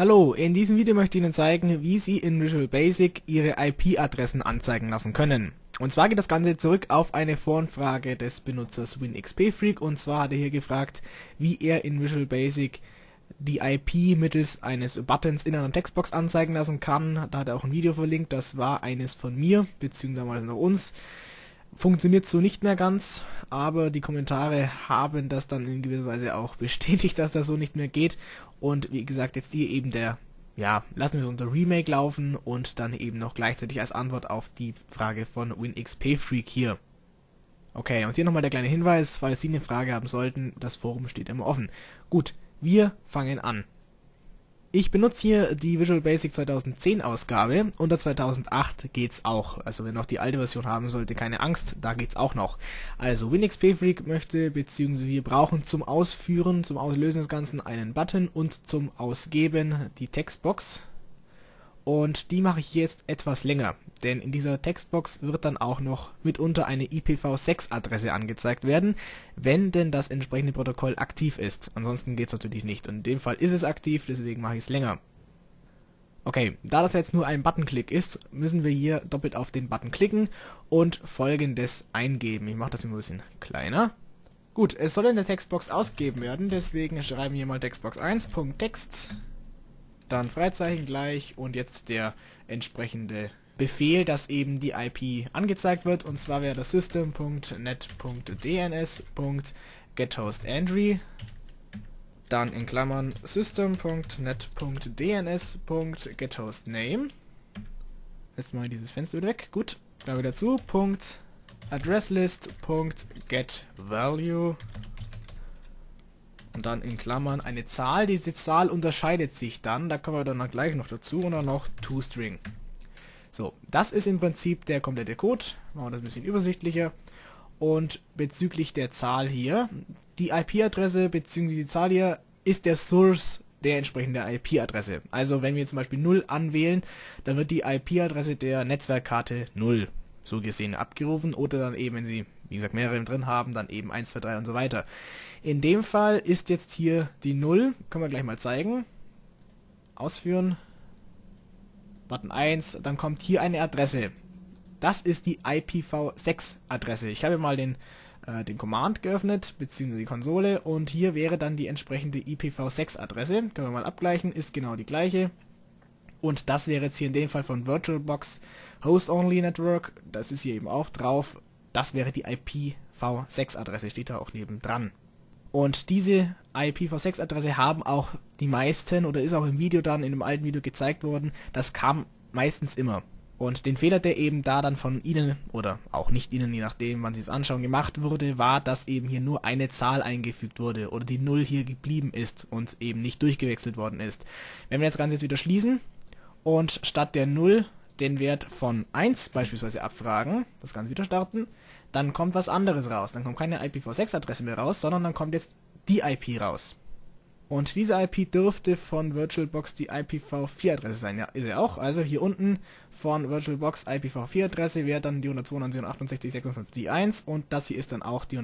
Hallo, in diesem Video möchte ich Ihnen zeigen, wie Sie in Visual Basic Ihre IP-Adressen anzeigen lassen können. Und zwar geht das Ganze zurück auf eine Forenfrage des Benutzers WinXPFreak, und zwar hat er hier gefragt, wie er in Visual Basic die IP mittels eines Buttons in einer Textbox anzeigen lassen kann. Da hat er auch ein Video verlinkt, das war eines von mir, beziehungsweise noch uns. Funktioniert so nicht mehr ganz, aber die Kommentare haben das dann in gewisser Weise auch bestätigt, dass das so nicht mehr geht. Und wie gesagt, jetzt hier eben lassen wir es unter Remake laufen und dann eben noch gleichzeitig als Antwort auf die Frage von WinXPFreak hier. Okay, und hier nochmal der kleine Hinweis, falls Sie eine Frage haben sollten, das Forum steht immer offen. Gut, wir fangen an. Ich benutze hier die Visual Basic 2010 Ausgabe, unter 2008 geht's auch. Also wer noch die alte Version haben sollte, keine Angst, da geht's auch noch. Also WinXPFreak möchte, beziehungsweise wir brauchen zum Ausführen, zum Auslösen des Ganzen einen Button und zum Ausgeben die Textbox. Und die mache ich jetzt etwas länger, denn in dieser Textbox wird dann auch noch mitunter eine IPv6-Adresse angezeigt werden, wenn denn das entsprechende Protokoll aktiv ist. Ansonsten geht es natürlich nicht. Und in dem Fall ist es aktiv, deswegen mache ich es länger. Okay, da das jetzt nur ein Buttonklick ist, müssen wir hier doppelt auf den Button klicken und Folgendes eingeben. Ich mache das ein bisschen kleiner. Gut, es soll in der Textbox ausgegeben werden, deswegen schreiben wir mal Textbox1.text. Dann Freizeichen gleich und jetzt der entsprechende Befehl, dass eben die IP angezeigt wird, und zwar wäre das system.net.dns.getHostEntry, dann in Klammern system.net.dns.getHostName. Jetzt mal dieses Fenster wieder weg, gut, dann wieder zu, .addresslist.getValue und dann in Klammern eine Zahl. Diese Zahl unterscheidet sich dann, da kommen wir dann gleich noch dazu, und dann noch toString. So, das ist im Prinzip der komplette Code. Machen wir das ein bisschen übersichtlicher. Und bezüglich der Zahl hier, die IP-Adresse bzw. die Zahl hier ist der Source der entsprechenden IP-Adresse. Also wenn wir zum Beispiel 0 anwählen, dann wird die IP-Adresse der Netzwerkkarte 0 so gesehen abgerufen, oder dann eben, wenn Sie, wie gesagt, mehrere drin haben, dann eben 1, 2, 3 und so weiter. In dem Fall ist jetzt hier die 0, können wir gleich mal zeigen. Ausführen. Button 1, dann kommt hier eine Adresse. Das ist die IPv6-Adresse. Ich habe mal den Command geöffnet, beziehungsweise die Konsole, und hier wäre dann die entsprechende IPv6-Adresse. Können wir mal abgleichen, ist genau die gleiche. Und das wäre jetzt hier in dem Fall von VirtualBox Host Only Network. Das ist hier eben auch drauf. Das wäre die IPv6-Adresse, steht da auch nebendran. Und diese IPv6-Adresse haben auch die meisten, oder ist auch im Video dann, in dem alten Video gezeigt worden, das kam meistens immer. Und den Fehler, der eben da dann von Ihnen, oder auch nicht Ihnen, je nachdem, wann Sie es anschauen, gemacht wurde, war, dass eben hier nur eine Zahl eingefügt wurde, oder die 0 hier geblieben ist und eben nicht durchgewechselt worden ist. Wenn wir das Ganze jetzt wieder schließen und statt der 0 den Wert von 1 beispielsweise abfragen, das Ganze wieder starten, dann kommt was anderes raus. Dann kommt keine IPv6-Adresse mehr raus, sondern dann kommt jetzt die IP raus. Und diese IP dürfte von VirtualBox die IPv4-Adresse sein. Ja, ist er auch. Also hier unten von VirtualBox IPv4-Adresse wäre dann die 192.168.56.1 und das hier ist dann auch die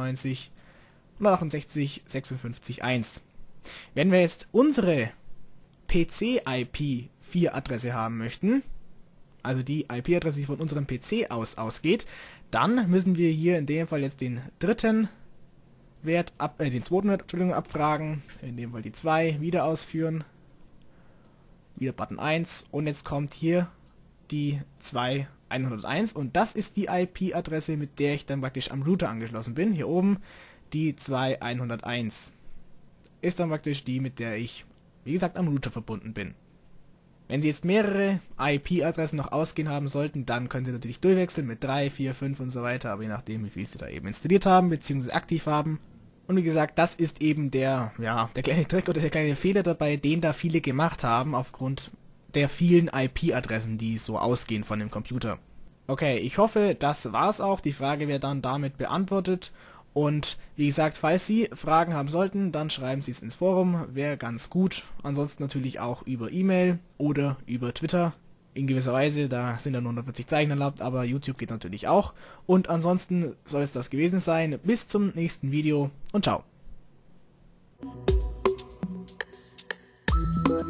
192.168.56.1. Wenn wir jetzt unsere PC-IP4-Adresse haben möchten, also die IP-Adresse, die von unserem PC ausgeht, dann müssen wir hier in dem Fall jetzt den zweiten Wert abfragen, in dem Fall die 2, wieder ausführen, wieder Button 1, und jetzt kommt hier die 2.101 und das ist die IP-Adresse, mit der ich dann praktisch am Router angeschlossen bin. Hier oben die 2.101 ist dann praktisch die, mit der ich, wie gesagt, am Router verbunden bin. Wenn Sie jetzt mehrere IP-Adressen noch ausgehen haben sollten, dann können Sie natürlich durchwechseln mit 3, 4, 5 und so weiter, aber je nachdem, wie viel Sie da eben installiert haben, bzw. aktiv haben. Und wie gesagt, das ist eben der kleine Trick oder der kleine Fehler dabei, den da viele gemacht haben, aufgrund der vielen IP-Adressen, die so ausgehen von dem Computer. Okay, ich hoffe, das war's auch. Die Frage wäre dann damit beantwortet. Und wie gesagt, falls Sie Fragen haben sollten, dann schreiben Sie es ins Forum, wäre ganz gut. Ansonsten natürlich auch über E-Mail oder über Twitter. In gewisser Weise, da sind ja nur 140 Zeichen erlaubt, aber YouTube geht natürlich auch. Und ansonsten soll es das gewesen sein. Bis zum nächsten Video und ciao.